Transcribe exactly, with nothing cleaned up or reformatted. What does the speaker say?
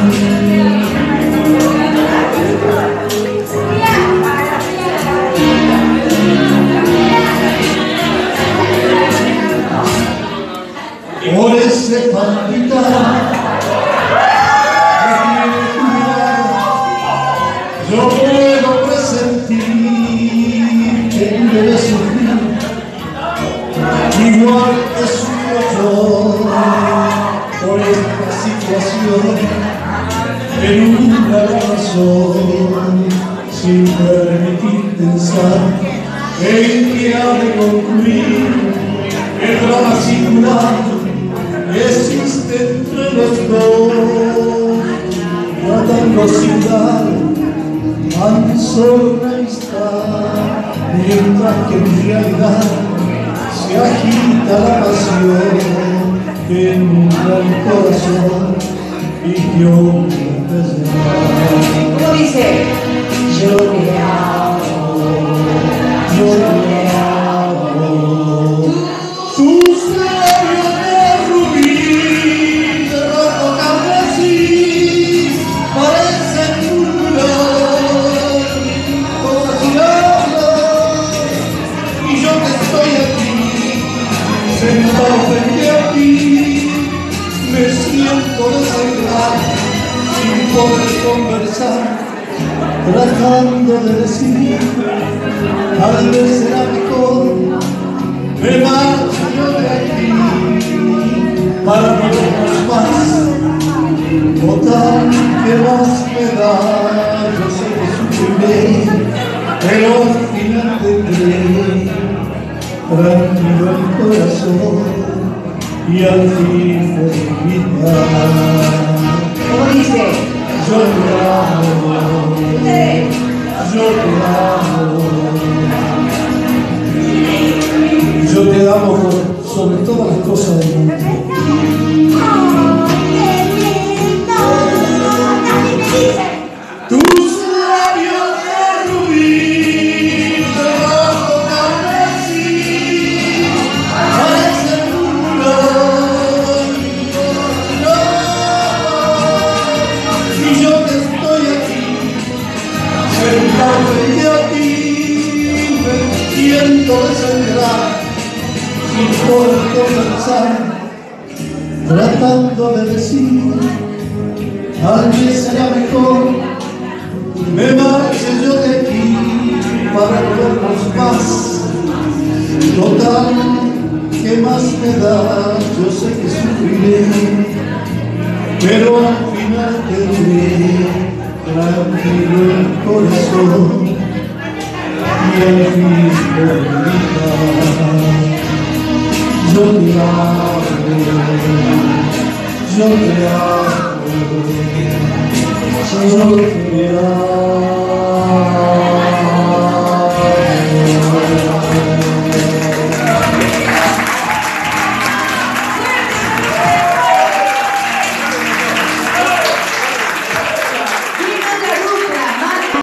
Por ese palpitar yo puedo presentir que debe sufrir igual que sufro yo por esta situación que nunca la razón sin permitir pensar en que ha de concluir el drama singular que existe entre los dos, tratando sin dar tan solo una amistad, mientras que en realidad se agita la pasión que inunda el corazón y que obliga a llenar. ¿Cómo dice? Yo te amo, Yo te amo. Tus labios de rubí, de rojo carmesí, parecen nubes como ciudades, y yo que estoy aquí, sentado frente a ti, me siento desangrar sin poder conversar, tratando de decir, tal vez será mejor me marcho yo de aquí para no vernos más. Total, que más me da, yo sé que sufriré, pero al final tendré tranquilo el corazón y al fin terminar. ¿Cómo dice? Yo te amo, yo te amo. Yo te amo por sobre todas las cosas del mundo. Tus labios de rubí, de rojo carmesí, parecen nubes, y yo que estoy aquí, sentado frente a ti, me siento desangrar sin poder conversar, tratando de decir, tal vez será mejor me marche yo de aquí para no vernos más. Total, ¿qué más me da? Yo sé que sufriré, pero al final tendré tranquilo el corazón y al fin terminar. Yo te amo, yo te amo, yo te amo.